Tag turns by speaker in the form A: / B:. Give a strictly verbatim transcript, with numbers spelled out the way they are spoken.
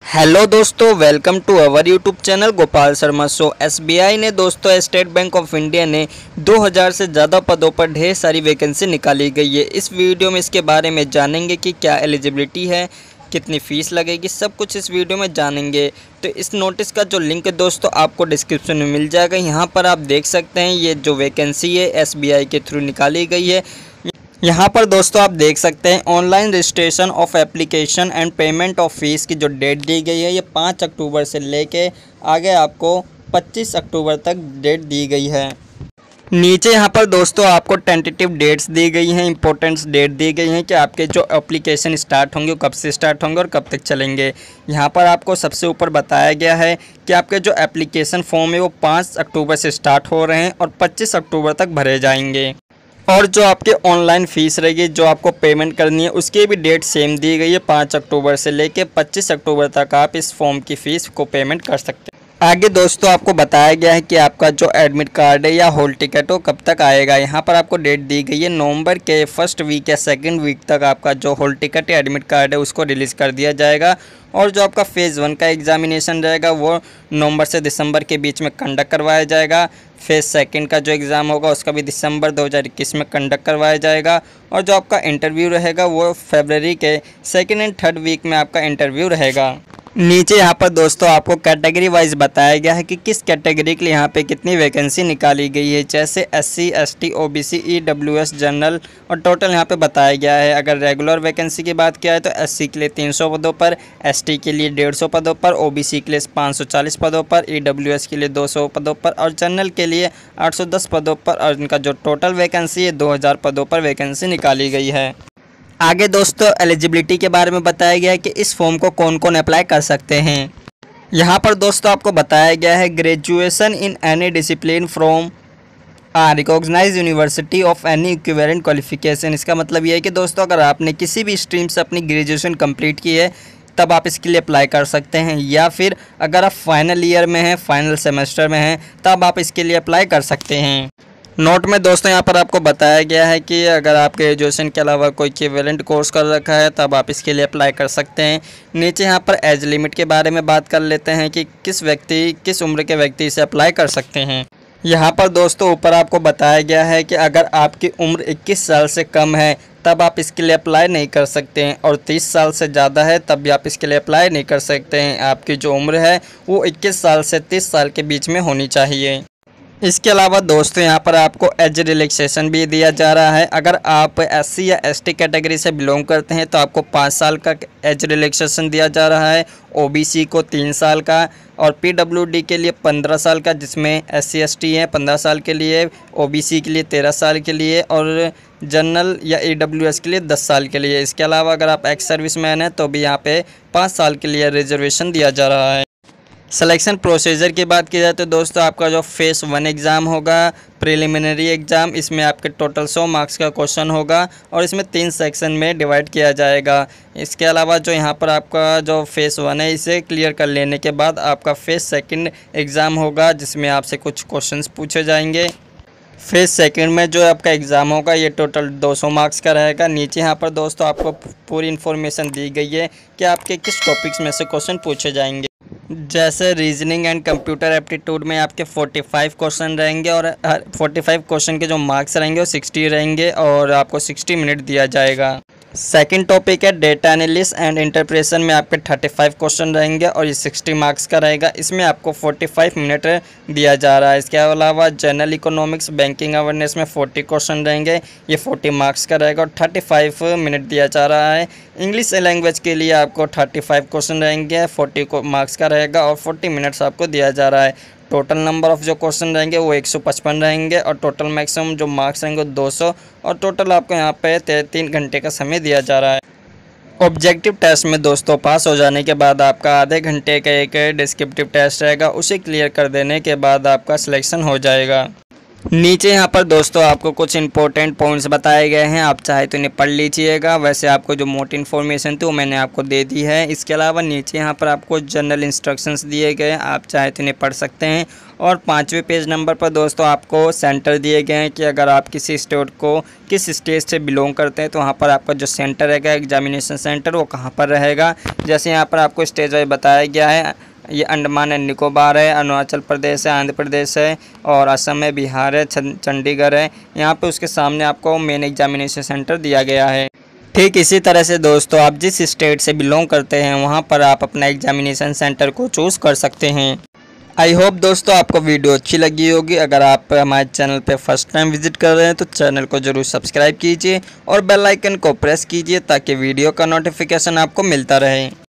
A: Hello दोस्तों, welcome to our YouTube channel Gopal Sharma show. SBI ने दोस्तों स्टेट बैंक ऑफ इंडिया ने दो हज़ार से ज़्यादा पदों पर ढेर सारी वैकेंसी निकाली गई है। इस वीडियो में इसके बारे में जानेंगे कि क्या एलिजिबिलिटी है, कितनी फ़ीस लगेगी, सब कुछ इस वीडियो में जानेंगे। तो इस नोटिस का जो लिंक है दोस्तों आपको डिस्क्रिप्शन में मिल जाएगा। यहाँ पर आप देख सकते हैं ये जो वैकेंसी है एसबीआई के थ्रू निकाली गई है। यहाँ पर दोस्तों आप देख सकते हैं online registration of application and payment of fees की जो डेट दी गई है ये पाँच अक्टूबर से लेके आगे आपको पच्चीस अक्टूबर तक डेट दी गई है। नीचे यहाँ पर दोस्तों आपको टेंटेटिव डेट्स दी गई हैं, इंपॉर्टेंट डेट दी गई हैं कि आपके जो एप्लीकेशन स्टार्ट होंगे वो कब से स्टार्ट होंगे और कब तक चलेंगे। यहाँ पर आपको सबसे ऊपर बताया गया है कि आपके जो एप्लीकेशन फॉर्म है वो पाँच अक्टूबर से स्टार्ट हो रहे हैं और पच्चीस अक्टूबर तक भरे जाएंगे। और जो आपके ऑनलाइन फ़ीस रहेगी, जो आपको पेमेंट करनी है, उसकी भी डेट सेम दी गई है। पाँच अक्टूबर से लेकर पच्चीस अक्टूबर तक आप इस फॉर्म की फ़ीस को पेमेंट कर सकते हैं। आगे दोस्तों आपको बताया गया है कि आपका जो एडमिट कार्ड है या हॉल टिकट हो कब तक आएगा। यहाँ पर आपको डेट दी गई है नवंबर के फर्स्ट वीक या सेकंड वीक तक आपका जो हॉल टिकट या एडमिट कार्ड है उसको रिलीज़ कर दिया जाएगा। और जो आपका फेज़ वन का एग्ज़ामिनेशन रहेगा वो नवंबर से दिसंबर के बीच में कंडक्ट करवाया जाएगा। फेज़ सेकंड का जो एग्ज़ाम होगा उसका भी दिसंबर दो हज़ार इक्कीस में कंडक्ट करवाया जाएगा। और जो आपका इंटरव्यू रहेगा वो फरवरी के सेकंड एंड थर्ड वीक में आपका इंटरव्यू रहेगा। नीचे यहाँ पर दोस्तों आपको कैटेगरी वाइज बताया गया है कि किस कैटेगरी के लिए यहाँ पे कितनी वैकेंसी निकाली गई है, जैसे SC, ST, OBC, EWS, general, और टोटल यहाँ पे बताया गया है। अगर रेगुलर वैकेंसी की बात किया है तो एससी के लिए तीन सौ पदों पर, एसटी के लिए डेढ़ सौ पदों पर, ओबीसी के लिए पाँच सौ चालीस पदों पर, ईडब्ल्यूएस के लिए दो सौ पदों पर और जनरल के लिए आठ सौ दस पदों पर। और इनका जो टोटल वैकेंसी है दो हज़ार पदों पर वैकेंसी निकाली गई है। आगे दोस्तों एलिजिबिलिटी के बारे में बताया गया है कि इस फॉर्म को कौन कौन अप्लाई कर सकते हैं। यहाँ पर दोस्तों आपको बताया गया है graduation in any discipline from a recognise university of any equivalent qualification. इसका मतलब ये है कि दोस्तों अगर आपने किसी भी स्ट्रीम से अपनी ग्रेजुएशन कंप्लीट की है तब आप इसके लिए अप्लाई कर सकते हैं, या फिर अगर आप फाइनल ईयर में हैं, फाइनल सेमेस्टर में हैं, तब आप इसके लिए अप्लाई कर सकते हैं। नोट में दोस्तों यहाँ पर आपको बताया गया है कि अगर आप ग्रेजुएशन के अलावा कोई इक्विवेलेंट कोर्स कर रखा है तब आप इसके लिए अप्लाई कर सकते हैं। नीचे यहाँ पर एज लिमिट के बारे में बात कर लेते हैं कि किस व्यक्ति किस उम्र के व्यक्ति इसे अप्लाई कर सकते हैं। यहाँ पर दोस्तों ऊपर आपको बताया गया है कि अगर आपकी उम्र इक्कीस साल से कम है तब आप इसके लिए अप्लाई नहीं कर सकते हैं, और तीस साल से ज़्यादा है तब भी आप इसके लिए अप्लाई नहीं कर सकते हैं। आपकी जो उम्र है वो इक्कीस साल से तीस साल के बीच में होनी चाहिए। इसके अलावा दोस्तों यहाँ पर आपको एज रिलैक्सेशन भी दिया जा रहा है। अगर आप एससी या एसटी कैटेगरी से बिलोंग करते हैं तो आपको पाँच साल का एज रिलैक्सेशन दिया जा रहा है, ओबीसी को तीन साल का और पीडब्ल्यूडी के लिए पंद्रह साल का, जिसमें एससी एसटी है पंद्रह साल के लिए, ओबीसी के लिए तेरह साल के लिए और जनरल या ईडब्ल्यूएस के लिए दस साल के लिए। इसके अलावा अगर आप एक्स सर्विसमैन हैं तो भी यहाँ पे पाँच साल के लिए रिजर्वेशन दिया जा रहा है। सिलेक्शन प्रोसीजर की बात की जाए तो दोस्तों आपका जो फेज़ वन एग्ज़ाम होगा प्रिलिमिनरी एग्ज़ाम, इसमें आपके टोटल सौ मार्क्स का क्वेश्चन होगा और इसमें तीन सेक्शन में डिवाइड किया जाएगा। इसके अलावा जो यहाँ पर आपका जो फेज़ वन है इसे क्लियर कर लेने के बाद आपका फेज़ सेकंड एग्ज़ाम होगा जिसमें आपसे कुछ क्वेश्चंस पूछे जाएंगे। फेज़ सेकंड में जो आपका एग्ज़ाम होगा ये टोटल दो सौ मार्क्स का रहेगा। नीचे यहाँ पर दोस्तों आपको पूरी इन्फॉर्मेशन दी गई है कि आपके किस टॉपिक्स में से क्वेश्चन पूछे जाएंगे। जैसे रीजनिंग एंड कंप्यूटर एप्टीट्यूड में आपके पैंतालीस क्वेश्चन रहेंगे और पैंतालीस क्वेश्चन के जो मार्क्स रहेंगे वो साठ रहेंगे और आपको साठ मिनट दिया जाएगा। सेकंड टॉपिक है डेटा एनालिसिस एंड इंटरप्रेशन में आपके पैंतीस क्वेश्चन रहेंगे और ये साठ मार्क्स का रहेगा। इसमें आपको पैंतालीस मिनट दिया जा रहा है। इसके अलावा जनरल इकोनॉमिक्स बैंकिंग अवेयरनेस में चालीस क्वेश्चन रहेंगे, ये चालीस मार्क्स का रहेगा और पैंतीस मिनट दिया जा रहा है। इंग्लिश लैंग्वेज के लिए आपको पैंतीस क्वेश्चन रहेंगे, चालीस मार्क्स का रहेगा और चालीस मिनट्स आपको दिया जा रहा है। टोटल नंबर ऑफ़ जो क्वेश्चन रहेंगे वो एक सौ पचपन रहेंगे और टोटल मैक्सिमम जो मार्क्स रहेंगे दो सौ, और टोटल आपको यहाँ पे तीन घंटे का समय दिया जा रहा है। ऑब्जेक्टिव टेस्ट में दोस्तों पास हो जाने के बाद आपका आधे घंटे का एक डिस्क्रिप्टिव टेस्ट रहेगा, उसे क्लियर कर देने के बाद आपका सिलेक्शन हो जाएगा। नीचे यहाँ पर दोस्तों आपको कुछ इंपॉर्टेंट पॉइंट्स बताए गए हैं, आप चाहे तो इन्हें पढ़ लीजिएगा। वैसे आपको जो मोटी इन्फॉर्मेशन थी वो मैंने आपको दे दी है। इसके अलावा नीचे यहाँ पर आपको जनरल इंस्ट्रक्शंस दिए गए हैं, आप चाहे तो इन्हें पढ़ सकते हैं। और पाँचवें पेज नंबर पर दोस्तों आपको सेंटर दिए गए हैं कि अगर आप किसी स्टेट को किस स्टेट से बिलोंग करते हैं तो वहाँ पर आपका जो सेंटर रहेगा एग्जामिनेशन सेंटर वो कहाँ पर रहेगा। जैसे यहाँ पर आपको स्टेज वाइज बताया गया है, ये अंडमान एंड निकोबार है, अरुणाचल प्रदेश है, आंध्र प्रदेश है और असम है, बिहार है, चंडीगढ़ है। यहाँ पे उसके सामने आपको मेन एग्जामिनेशन सेंटर दिया गया है। ठीक इसी तरह से दोस्तों आप जिस स्टेट से बिलोंग करते हैं वहाँ पर आप अपना एग्जामिनेशन सेंटर को चूज़ कर सकते हैं। आई होप दोस्तों आपको वीडियो अच्छी लगी होगी। अगर आप हमारे चैनल पे फर्स्ट टाइम विजिट कर रहे हैं तो चैनल को ज़रूर सब्सक्राइब कीजिए और बेल आइकन को प्रेस कीजिए ताकि वीडियो का नोटिफिकेशन आपको मिलता रहे।